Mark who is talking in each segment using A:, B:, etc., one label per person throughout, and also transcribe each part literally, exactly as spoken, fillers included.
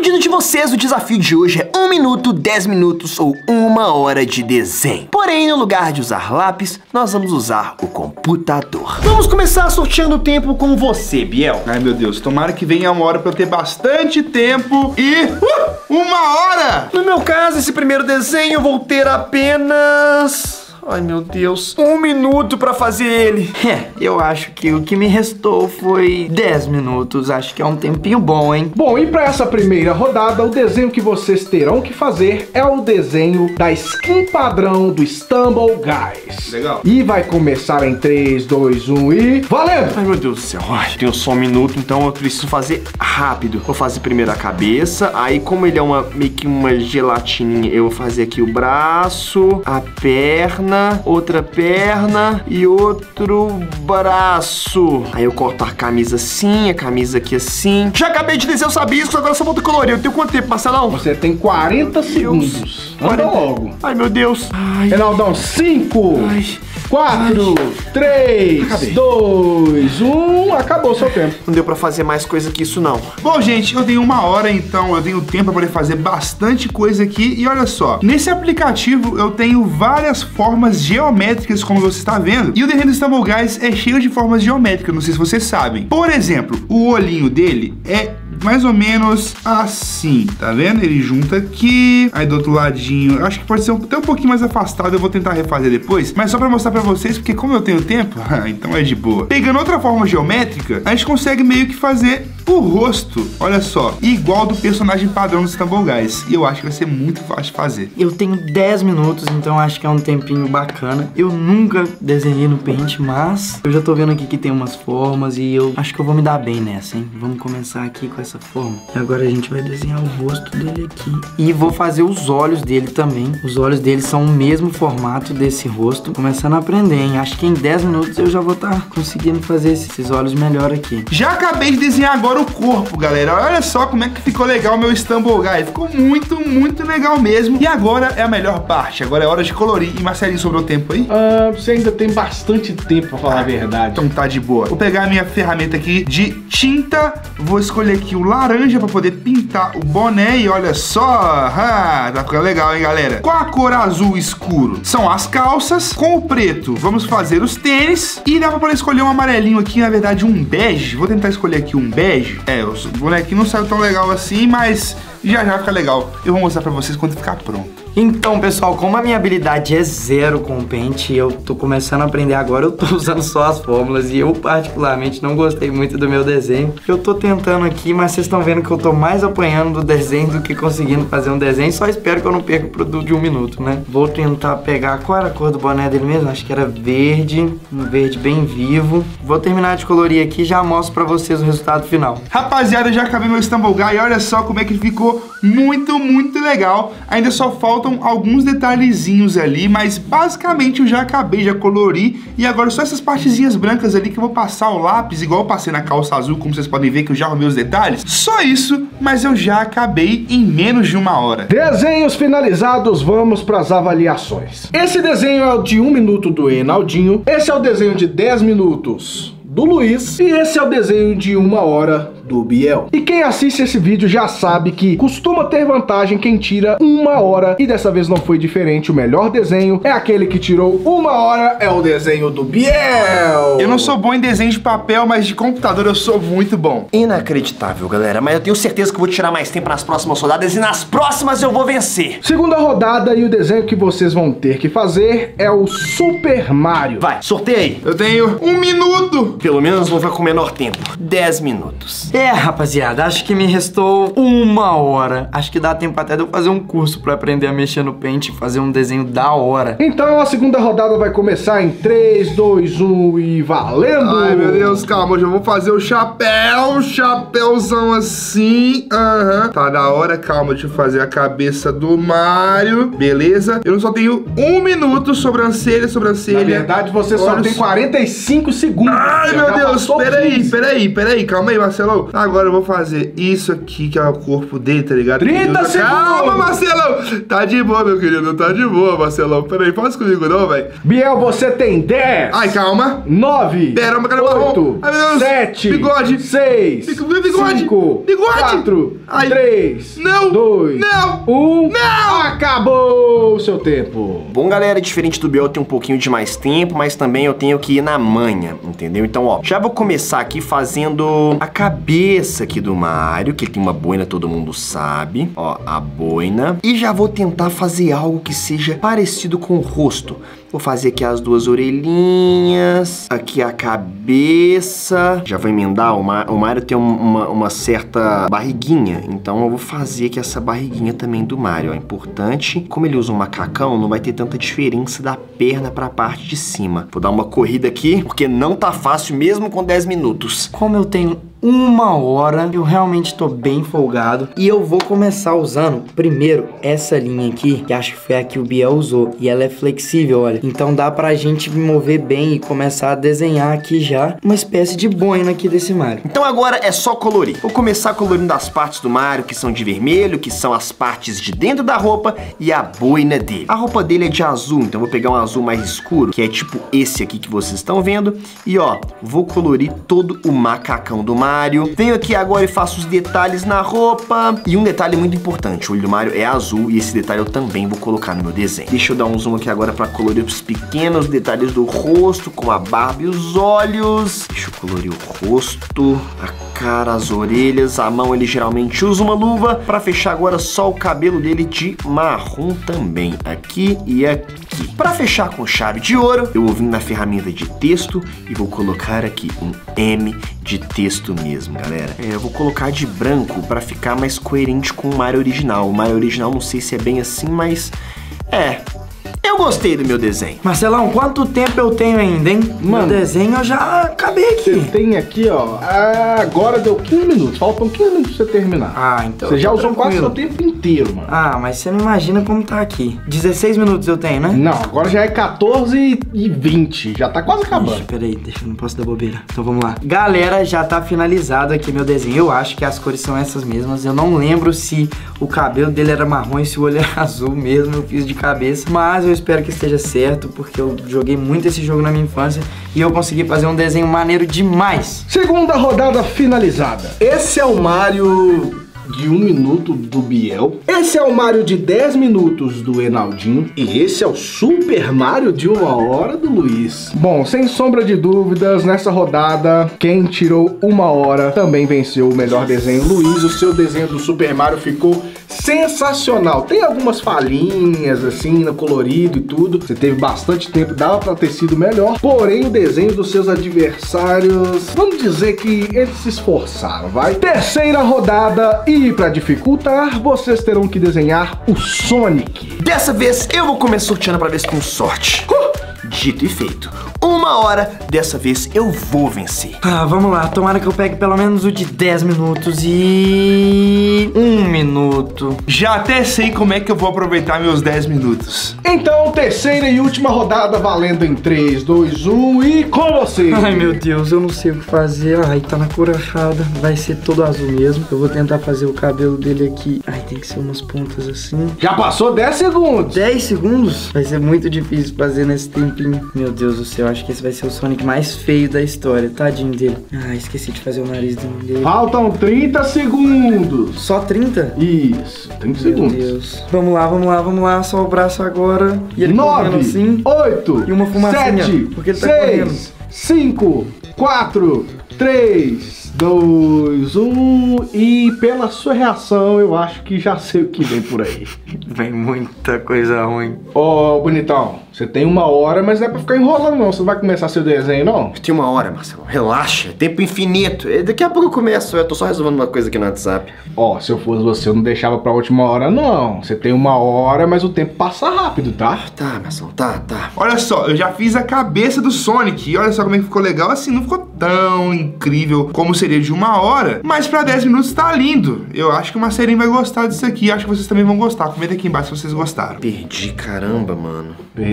A: pedido de vocês, o desafio de hoje é um minuto, dez minutos ou uma hora de desenho. Porém, no lugar de usar lápis, nós vamos usar o computador. Vamos começar sorteando o tempo com você, Biel.
B: Ai, meu Deus, tomara que venha uma hora pra eu ter bastante tempo e... Uh, uma hora!
A: No meu caso, esse primeiro desenho eu vou ter apenas... Ai, meu Deus. Um minuto pra fazer ele.
C: É, eu acho que o que me restou foi dez minutos. Acho que é um tempinho bom, hein?
D: Bom, e pra essa primeira rodada, o desenho que vocês terão que fazer é o desenho da skin padrão do Stumble Guys.
B: Legal.
D: E vai começar em três, dois, um e... valendo!
A: Ai, meu Deus do céu. Ai, tenho só um minuto, então eu preciso fazer rápido. Vou fazer primeiro a cabeça. Aí, como ele é uma meio que uma gelatininha, eu vou fazer aqui o braço, a perna, outra perna e outro braço. Aí eu corto a camisa assim, a camisa aqui assim. Já acabei de desenhar os rabiscos, agora só falta colorir. Eu tenho quanto tempo, Marcelão?
D: Você tem quarenta segundos. Anda logo.
A: Ai, meu Deus. Ai.
D: Reinaldão, cinco, quatro, três, dois, um. Acabou o seu tempo.
A: Não deu pra fazer mais coisa que isso, não.
B: Bom, gente, eu tenho uma hora, então eu tenho tempo pra poder fazer bastante coisa aqui. E olha só, nesse aplicativo eu tenho várias formas geométricas, como você está vendo. E o desenho do Stumble Guys é cheio de formas geométricas, não sei se vocês sabem. Por exemplo, o olhinho dele é mais ou menos assim, tá vendo? Ele junta aqui, aí do outro ladinho, acho que pode ser até um pouquinho mais afastado, eu vou tentar refazer depois, mas só pra mostrar pra vocês, porque como eu tenho tempo, então é de boa. Pegando outra forma geométrica, a gente consegue meio que fazer o rosto, olha só, igual do personagem padrão do Stumble Guys, e eu acho que vai ser muito fácil de fazer.
C: Eu tenho dez minutos, então acho que é um tempinho bacana. Eu nunca desenhei no Paint, mas eu já tô vendo aqui que tem umas formas e eu acho que eu vou me dar bem nessa, hein? Vamos começar aqui com essa forma. E agora a gente vai desenhar o rosto dele aqui. E vou fazer os olhos dele também. Os olhos dele são o mesmo formato desse rosto. Começando a aprender, hein? Acho que em dez minutos eu já vou estar tá conseguindo fazer esses olhos melhor aqui.
B: Já acabei de desenhar agora o corpo, galera. Olha só como é que ficou legal o meu Stumble Guy. Ficou muito, muito legal mesmo. E agora é a melhor parte. Agora é hora de colorir. E Marcelinho, sobrou tempo aí?
D: Ah, você ainda tem bastante tempo pra falar ah, a verdade.
B: Então tá de boa. Vou pegar a minha ferramenta aqui de tinta. Vou escolher aqui o laranja pra poder pintar o boné. E olha só, ah, tá ficando legal, hein, galera? Com a cor azul escuro são as calças. Com o preto vamos fazer os tênis. E dá pra poder escolher um amarelinho aqui, na verdade um bege. Vou tentar escolher aqui um bege. É, o bonequinho não saiu tão legal assim, mas já já fica legal. Eu vou mostrar pra vocês quando ficar pronto.
C: Então, pessoal, como a minha habilidade é zero com o Paint, eu tô começando a aprender agora, eu tô usando só as fórmulas e eu particularmente não gostei muito do meu desenho. Eu tô tentando aqui, mas vocês estão vendo que eu tô mais apanhando do desenho do que conseguindo fazer um desenho. Só espero que eu não perca o produto de um minuto, né? Vou tentar pegar, qual era a cor do boné dele mesmo? Acho que era verde, um verde bem vivo. Vou terminar de colorir aqui e já mostro pra vocês o resultado final.
B: Rapaziada, eu já acabei meu Stumble Guy e olha só como é que ficou muito, muito legal. Ainda só falta alguns detalhezinhos ali, mas basicamente eu já acabei, já colori. E agora só essas partezinhas brancas ali que eu vou passar o lápis, igual eu passei na calça azul, como vocês podem ver que eu já arrumei os detalhes. Só isso, mas eu já acabei em menos de uma hora.
D: Desenhos finalizados, vamos para as avaliações. Esse desenho é o de um minuto do Reinaldinho, esse é o desenho de dez minutos do Luiz e esse é o desenho de uma hora do Biel. E quem assiste esse vídeo já sabe que costuma ter vantagem quem tira uma hora e dessa vez não foi diferente. O melhor desenho é aquele que tirou uma hora, é o desenho do Biel.
B: Eu não sou bom em desenho de papel, mas de computador eu sou muito bom.
A: Inacreditável, galera, mas eu tenho certeza que eu vou tirar mais tempo nas próximas rodadas e nas próximas eu vou vencer.
D: Segunda rodada e o desenho que vocês vão ter que fazer é o Super Mario.
A: Vai, sorteia aí.
B: Eu tenho um minuto.
A: Pelo menos não vai com o menor tempo. dez minutos.
C: É, rapaziada, acho que me restou uma hora. Acho que dá tempo até de eu fazer um curso pra aprender a mexer no Paint e fazer um desenho da hora.
D: Então a segunda rodada vai começar em três, dois, um e valendo!
B: Ai, meu Deus, calma, hoje eu vou fazer o chapéu, chapéuzão assim. Aham. Uhum. Tá da hora, calma, deixa eu fazer a cabeça do Mario. Beleza? Eu só tenho um minuto, sobrancelha, sobrancelha. Na
D: verdade, você só tem quarenta e cinco segundos.
B: Ai, meu Deus, peraí, peraí, peraí, calma aí, Marcelo. Agora eu vou fazer isso aqui, que é o corpo dele, tá ligado?
D: trinta segundos!
B: Calma, Marcelão! Tá de boa, meu querido, tá de boa, Marcelão. Peraí, faz comigo não, velho.
D: Biel, você tem dez.
B: Ai, calma.
D: nove.
B: Pera, uma cara
D: oito.
B: Ai, meu Deus.
D: sete.
B: Bigode.
D: seis.
B: Bigode.
D: cinco.
B: Bigode.
D: quatro.
B: Ai.
D: três.
B: Não.
D: dois.
B: Não.
D: um.
B: Não.
D: Acabou o seu tempo.
A: Bom, galera, diferente do Biel, eu tenho um pouquinho de mais tempo, mas também eu tenho que ir na manha, entendeu? Então, ó, já vou começar aqui fazendo a cabeça aqui do Mario, que ele tem uma boina, todo mundo sabe. Ó, a boina. E já vou tentar fazer algo que seja parecido com o rosto. Vou fazer aqui as duas orelhinhas, aqui a cabeça. Já vou emendar, o, Ma o Mario tem uma, uma certa barriguinha, então eu vou fazer aqui essa barriguinha também do Mario. É importante, como ele usa um macacão, não vai ter tanta diferença da perna pra parte de cima. Vou dar uma corrida aqui, porque não tá fácil mesmo com dez minutos.
C: Como eu tenho uma hora, eu realmente tô bem folgado. E eu vou começar usando, primeiro, essa linha aqui, que acho que foi a que o Biel usou. E ela é flexível, olha. Então dá pra gente mover bem e começar a desenhar aqui já uma espécie de boina aqui desse Mario.
A: Então agora é só colorir. Vou começar colorindo as partes do Mario que são de vermelho, que são as partes de dentro da roupa e a boina dele. A roupa dele é de azul, então vou pegar um azul mais escuro, que é tipo esse aqui que vocês estão vendo. E ó, vou colorir todo o macacão do Mario. Venho aqui agora e faço os detalhes na roupa. E um detalhe muito importante, o olho do Mario é azul e esse detalhe eu também vou colocar no meu desenho. Deixa eu dar um zoom aqui agora pra colorir os pequenos detalhes do rosto, como a barba e os olhos. Deixa eu colorir o rosto, a cara, as orelhas, a mão ele geralmente usa uma luva. Pra fechar agora só o cabelo dele de marrom também, aqui e aqui. Pra fechar com chave de ouro, eu vou vir na ferramenta de texto e vou colocar aqui um M de texto mesmo, galera. É, eu vou colocar de branco pra ficar mais coerente com o Mario original. O Mario original não sei se é bem assim, mas é... Eu gostei do meu desenho.
C: Marcelão, quanto tempo eu tenho ainda, hein?
D: Mano,
C: meu desenho eu já acabei aqui.
D: Você tem aqui, ó. Agora deu quinze minutos. Faltam quinze minutos pra você terminar.
C: Ah, então.
D: Você já usou
C: tranquilo.
D: quase o seu tempo inteiro, mano.
C: Ah, mas você não imagina como tá aqui. dezesseis minutos eu tenho, né?
D: Não, agora já é quatorze e vinte. Já tá quase acabando.
C: Ixi, peraí, deixa eu não posso dar bobeira. Então vamos lá. Galera, já tá finalizado aqui meu desenho. Eu acho que as cores são essas mesmas. Eu não lembro se o cabelo dele era marrom e se o olho era azul mesmo. Eu fiz de cabeça. Mas eu espero que esteja certo, porque eu joguei muito esse jogo na minha infância e eu consegui fazer um desenho maneiro demais.
D: Segunda rodada finalizada. Esse é o Mario de um minuto do Biel. Esse é o Mario de dez minutos do Enaldinho. E esse é o Super Mario de uma hora do Luiz. Bom, sem sombra de dúvidas, nessa rodada, quem tirou uma hora também venceu o melhor desenho. Luiz, o seu desenho do Super Mario ficou sensacional. Tem algumas falhinhas assim no colorido e tudo. Você teve bastante tempo, dava pra ter sido melhor. Porém, o desenho dos seus adversários, vamos dizer que eles se esforçaram, vai? Terceira rodada e pra dificultar, vocês terão que desenhar o Sonic.
A: Dessa vez eu vou começar sorteando pra ver se com sorte. Uh! Dito e feito. Uma hora, dessa vez eu vou vencer.
C: Ah, vamos lá. Tomara que eu pegue pelo menos o de dez minutos e... um minuto.
B: Já até sei como é que eu vou aproveitar meus dez minutos.
D: Então, terceira e última rodada valendo em três, dois, um e com você.
C: Ai, meu Deus, eu não sei o que fazer. Ai, tá na cor achada. Vai ser todo azul mesmo. Eu vou tentar fazer o cabelo dele aqui. Ai, tem que ser umas pontas assim.
D: Já passou dez segundos.
C: dez segundos? Vai ser muito difícil fazer nesse tempinho. Meu Deus do céu, acho que esse vai ser o Sonic mais feio da história. Tadinho dele. Ah, esqueci de fazer o nariz dele.
D: Faltam trinta segundos.
C: Só trinta?
D: Isso, trinta
C: Meu
D: segundos.
C: Deus. Vamos lá, vamos lá, vamos lá. Só o braço agora. E ele correndo
D: nove,
C: assim.
D: oito,
C: E uma fumacinha,
D: sete,
C: porque ele tá correndo.
D: seis, cinco, quatro, três, dois, um e pela sua reação eu acho que já sei o que vem por aí.
C: Vem muita coisa ruim.
D: Ô, bonitão, você tem uma hora, mas não é pra ficar enrolando não. Você não vai começar seu desenho, não?
A: Tem uma hora, Marcelo. Relaxa. Tempo infinito. Daqui a pouco eu começo. Eu tô só resolvendo uma coisa aqui no WhatsApp.
D: Ó, se eu fosse você, eu não deixava pra última hora, não. Você tem uma hora, mas o tempo passa rápido, tá?
A: Tá, Marcelo. Tá, tá.
B: Olha só, eu já fiz a cabeça do Sonic e olha só como é que ficou legal. Assim, não ficou tão incrível como seria de uma hora, mas pra dez minutos tá lindo. Eu acho que o Marcelinho vai gostar disso aqui. Acho que vocês também vão gostar. Comenta aqui embaixo se vocês gostaram.
A: Perdi, caramba, mano.
D: Perdeu.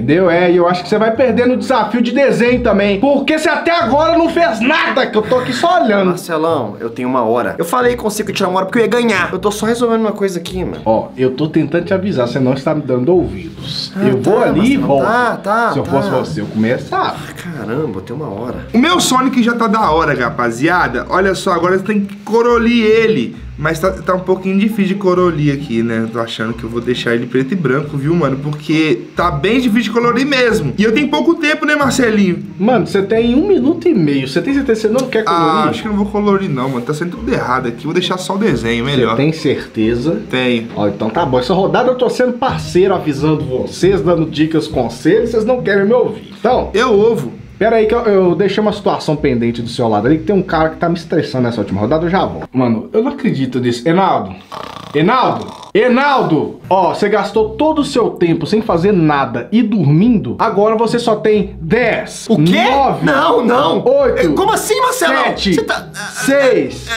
D: Entendeu? É, e eu acho que você vai perder no desafio de desenho também. Porque você até agora não fez nada, que eu tô aqui só olhando.
A: Marcelão, eu tenho uma hora. Eu falei com você que eu tinha uma hora porque eu ia ganhar. Eu tô só resolvendo uma coisa aqui, mano.
D: Ó, eu tô tentando te avisar, você não está me dando ouvidos.
A: Ah,
D: eu vou
A: tá,
D: ali e volto.
A: Tá, tá,
D: Se eu
A: tá.
D: fosse você, eu começava.
A: Caramba, eu tenho uma hora.
B: O meu Sonic já tá da hora, rapaziada. Olha só, agora você tem que corolir ele. Mas tá, tá um pouquinho difícil de corolir aqui, né? Tô achando que eu vou deixar ele preto e branco, viu, mano? Porque tá bem difícil de colorir mesmo. E eu tenho pouco tempo, né, Marcelinho?
D: Mano, você tem um minuto e meio. Você tem certeza que você não quer colorir?
B: Ah, acho que eu não vou colorir não, mano. Tá sendo tudo errado aqui. Vou deixar só o desenho, melhor.
D: Você tem certeza?
B: Tenho.
D: Ó, então tá bom. Essa rodada eu tô sendo parceiro, avisando vocês, dando dicas, conselhos. Vocês não querem me ouvir. Então,
B: Eu ovo.
D: pera aí que eu, eu deixei uma situação pendente do seu lado ali, que tem um cara que tá me estressando nessa última rodada, eu já volto. Mano, eu não acredito nisso. Enaldo! Enaldo! Enaldo! Ó, você gastou todo o seu tempo sem fazer nada e dormindo, agora você só tem dez,
A: O quê?
D: nove,
A: Não, não.
D: oito,
A: Como assim, Marcelão?
D: sete,
A: Você tá...
D: seis,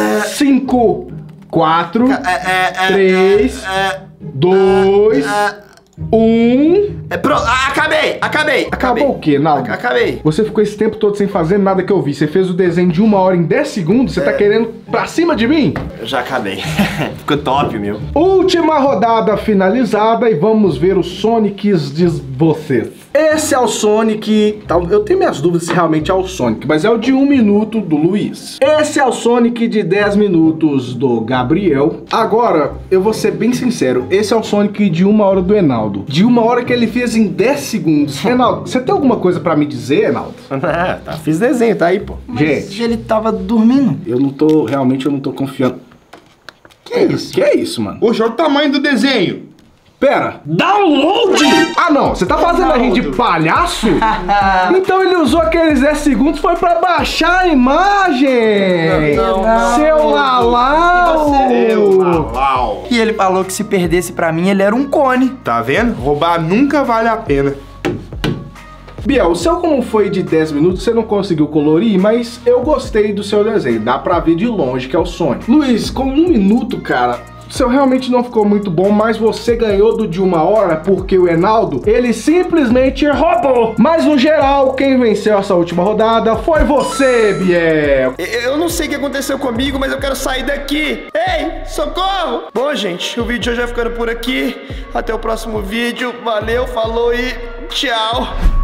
D: cinco, quatro,
A: É, é, é,
D: três,
A: é,
D: dois,
A: é,
D: um...
A: é, pro... ah, acabei, acabei.
D: Acabou o quê, Naldo?
A: Ac- Acabei.
D: Você ficou esse tempo todo sem fazer nada que eu vi. Você fez o desenho de uma hora em dez segundos. Você tá querendo pra cima de mim?
A: Eu já acabei. Ficou top, meu.
D: Última rodada finalizada e vamos ver os Sonics de vocês. Esse é o Sonic... Eu tenho minhas dúvidas se realmente é o Sonic, mas é o de um minuto do Luiz. Esse é o Sonic de dez minutos do Gabriel. Agora, eu vou ser bem sincero. Esse é o Sonic de uma hora do Enaldo. De uma hora que ele fez em dez segundos. Enaldo, você tem alguma coisa pra me dizer, Enaldo?
A: Ah, tá, fiz desenho, tá aí, pô.
D: Gente,
C: Ele tava dormindo.
D: eu não tô... Realmente eu não tô confiando.
C: Que é isso?
D: Que é isso, mano?
B: Poxa, olha o tamanho do desenho.
D: Pera. Download? Ah, não. Você tá fazendo a gente de palhaço? Então ele usou aqueles dez segundos foi pra baixar a imagem.
A: Não, não,
D: Seu
A: não.
D: Lalau.
B: Seu Lalau.
C: E ele falou que se perdesse pra mim, ele era um cone.
B: Tá vendo? Roubar nunca vale a pena.
D: Biel, o seu como foi de dez minutos, você não conseguiu colorir, mas eu gostei do seu desenho. Dá pra ver de longe que é o Sonic. Luiz, com um minuto, cara... O seu realmente não ficou muito bom, mas você ganhou do de uma hora porque o Enaldo, ele simplesmente roubou. Mas no geral, quem venceu essa última rodada foi você, Biel.
A: Eu não sei o que aconteceu comigo, mas eu quero sair daqui. Ei, socorro! Bom, gente, o vídeo já vai ficando por aqui. Até o próximo vídeo. Valeu, falou e tchau.